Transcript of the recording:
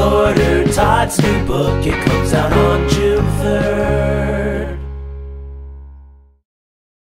order Todd's new book. It comes out on